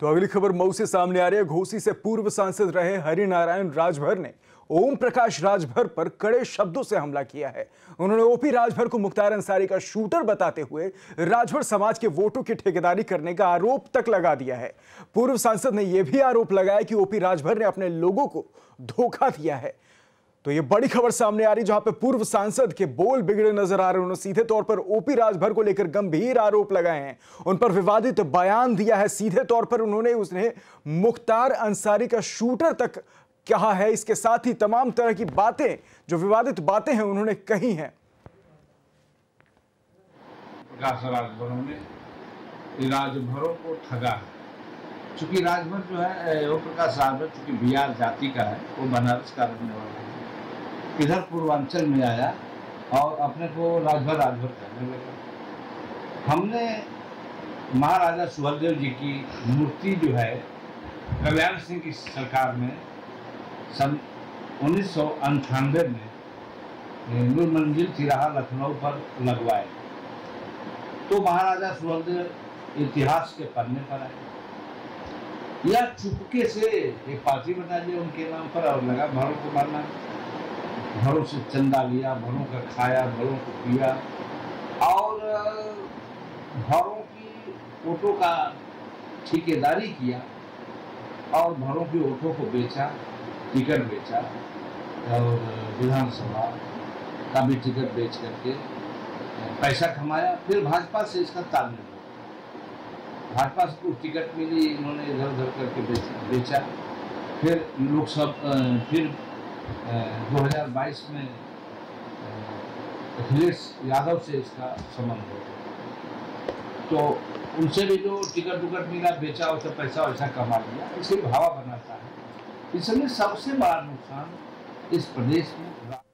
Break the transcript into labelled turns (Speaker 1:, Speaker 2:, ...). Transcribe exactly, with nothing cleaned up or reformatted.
Speaker 1: तो अगली खबर मऊ से सामने आ रही है। घोसी से पूर्व सांसद रहे हरिनारायण राजभर ने ओम प्रकाश राजभर पर कड़े शब्दों से हमला किया है। उन्होंने ओपी राजभर को मुख्तार अंसारी का शूटर बताते हुए राजभर समाज के वोटों की ठेकेदारी करने का आरोप तक लगा दिया है। पूर्व सांसद ने यह भी आरोप लगाया कि ओपी राजभर ने अपने लोगों को धोखा दिया है। तो ये बड़ी खबर सामने आ रही जहां पे पूर्व सांसद के बोल बिगड़े नजर आ रहे हैं। उन्होंने सीधे तौर पर ओपी राजभर को लेकर गंभीर आरोप लगाए हैं, उन पर विवादित बयान दिया है। सीधे तौर पर उन्होंने उसने मुख्तार अंसारी का शूटर तक कहा है। इसके साथ ही तमाम तरह की बातें, जो विवादित बातें हैं, उन्होंने कही हैं।
Speaker 2: प्रकाश राजभरों ने राजभरों को ठगा है। चूंकि राजभर जो है ओम प्रकाश राजभर चूंकि बिहार जाति का है, वो बनारस का रहने वाला है, इधर पूर्वांचल में आया और अपने को राजभर राजभर कहने लगा। हमने महाराजा सुहेलदेव जी की मूर्ति जो है कल्याण सिंह की सरकार में सन उन्नीस सौ अंठानवे में नूर मंजिल तिराहा लखनऊ पर लगवाए। तो महाराजा सुहेलदेव इतिहास के पन्ने पर आए। यह चुपके से एक पार्टी बना दी उनके नाम पर और लगा भरों को मारना। भरों से चंदा लिया, भरों का खाया, भरों को पिया और भरों की वोटों का ठेकेदारी किया और भरों की वोटों को बेचा, टिकट बेचा और विधानसभा का भी टिकट बेच करके पैसा कमाया। फिर भाजपा से इसका तालमेल हुआ, भाजपा से कुछ टिकट मिली, इन्होंने इधर उधर करके बेचा। फिर लोकसभा फिर दो हज़ार बाईस में अखिलेश यादव से इसका संबंध हो, तो उनसे भी जो टिकट उकट मिला, बेचा, उसका पैसा वैसा कमा लिया, इसे भावा बनाता है। इसलिए सबसे बड़ा नुकसान इस प्रदेश में